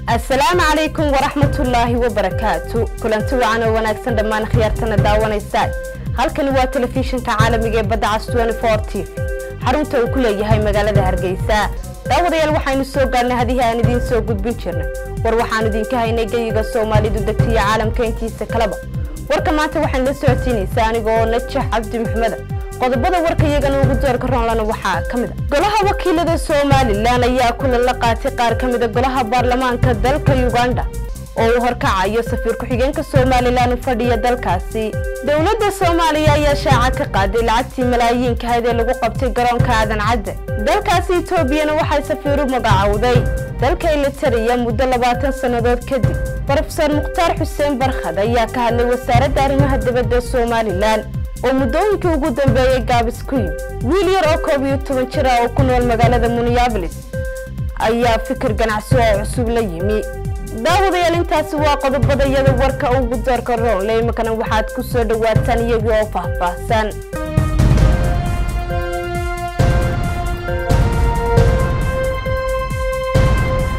السلام عليكم ورحمة الله وبركاته. كلنتو عنا وناكسن دمان خيارتنا داوان الساي. هالكن هو تلفزيون كعالمي بدع 24 تي في. حرونته وكل يهاي مقالة هرقيسا. داود يلوحين السوق قالنا هذه هاندين سوق قد بنشرنا. وروحان دين كهيني جيجا الصومالي دودكتي عالم كينتي سكلبا. وركمان توحين لسوعتيني ساني قول نتشح عبد محمد. qodobada warkayagan ugu doorka roonlana waxa kamid ah golaha wakiilada Soomaaliland ayaa kulan la qaatay qaar kamid ah golaha baarlamaanka dalka Uganda oo horkacayo safiir ku xigeenka Soomaaliland fadhiya dalkaasi dawladda Soomaaliya ayaa shaaca ka qaaday lacagtii malaayiinka hay'ad lagu qabtay garoonka Aadan Cadde dalkaasi Itoobiya waxay safiir u magacawday dalka la tariya muddo 20 sanadood kadib Professor Mukhtar Hussein Barkhad ayaa ka hadlay wasaaradda arrimaha dibadda Soomaaliland oo muddooyinka ugu dambeeyay gaabis ku yimid wiil yar oo 12 jir ah oo ku nool magaalada Minneapolis ayaa fikir ganacsi oo cusub la yimi daawadayaal intaasi waa qodobada warka ugu doorka roon leeyahay waxaad ku soo dhawaataan iyagoo faahfaahsan